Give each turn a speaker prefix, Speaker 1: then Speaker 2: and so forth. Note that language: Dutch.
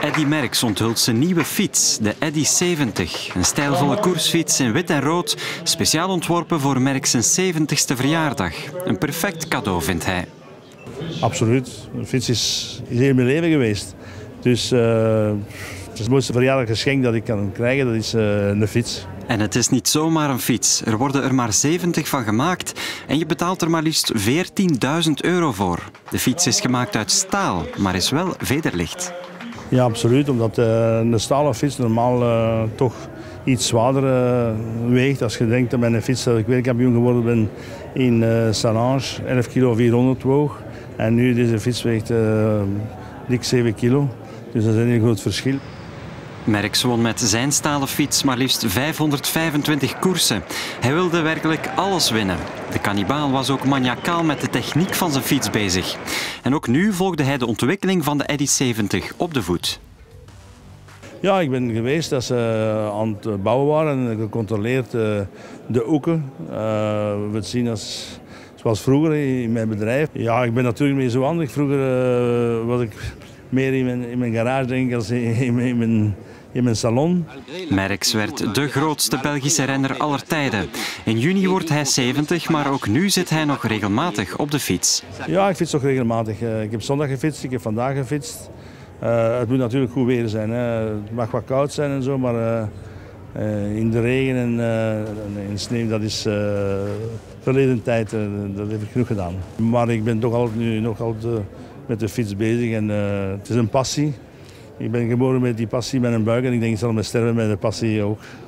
Speaker 1: Eddy Merckx onthult zijn nieuwe fiets, de Eddy 70. Een stijlvolle koersfiets in wit en rood, speciaal ontworpen voor Merckx zijn 70ste verjaardag. Een perfect cadeau, vindt hij.
Speaker 2: Absoluut. Een fiets is heel mijn leven geweest. Dus het mooiste verjaardaggeschenk dat ik kan krijgen, dat is een fiets.
Speaker 1: En het is niet zomaar een fiets. Er worden er maar 70 van gemaakt en je betaalt er maar liefst €14.000 voor. De fiets is gemaakt uit staal, maar is wel vederlicht.
Speaker 2: Ja, absoluut. Omdat een stalen fiets normaal toch iets zwaarder weegt. Als je denkt aan mijn fiets dat ik wereldkampioen geworden ben in Salange, 11 kilo 400 woog. En nu deze fiets weegt dik 7 kilo. Dus dat is een heel groot verschil.
Speaker 1: Merckx won met zijn stalen fiets maar liefst 525 koersen. Hij wilde werkelijk alles winnen. De kannibaal was ook maniacaal met de techniek van zijn fiets bezig. En ook nu volgde hij de ontwikkeling van de Eddy 70 op de voet.
Speaker 2: Ja, ik ben geweest dat ze aan het bouwen waren en gecontroleerd de hoeken. We zien zoals vroeger in mijn bedrijf. Ja, ik ben natuurlijk niet zo handig. Vroeger was ik meer in mijn garage denk ik, als in mijn salon.
Speaker 1: Merckx werd de grootste Belgische renner aller tijden. In juni wordt hij 70, maar ook nu zit hij nog regelmatig op de fiets.
Speaker 2: Ja, ik fiets nog regelmatig. Ik heb zondag gefietst, ik heb vandaag gefietst. Het moet natuurlijk goed weer zijn. Hè. Het mag wat koud zijn en zo, maar in de regen en in sneeuw, dat is verleden tijd. Dat heb ik genoeg gedaan. Maar ik ben toch nog altijd met de fiets bezig en het is een passie. Ik ben geboren met die passie, met een buik en ik denk ik zal me sterven met de passie ook.